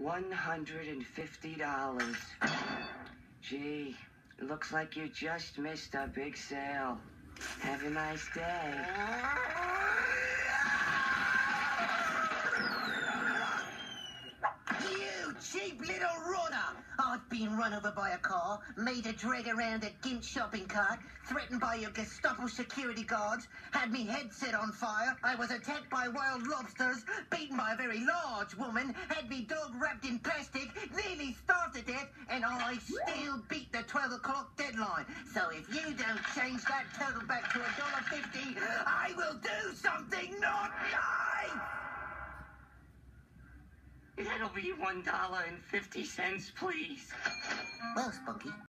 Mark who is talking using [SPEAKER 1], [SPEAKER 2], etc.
[SPEAKER 1] $150. Gee, looks like you just missed a big sale. Have a nice day.
[SPEAKER 2] You cheap little runner! I've been run over by a car, made to drag around a gimp shopping cart, threatened by your Gestapo security guards, had me head set on fire, I was attacked by wild lobsters, beaten by a very large woman, had me dog wrapped in plastic, nearly starved to death, and I still beat the 12 o'clock deadline. So if you don't change that total back to $1.50, I will do something not nice!
[SPEAKER 1] That'll be $1.50, please.
[SPEAKER 2] Well, Spunky,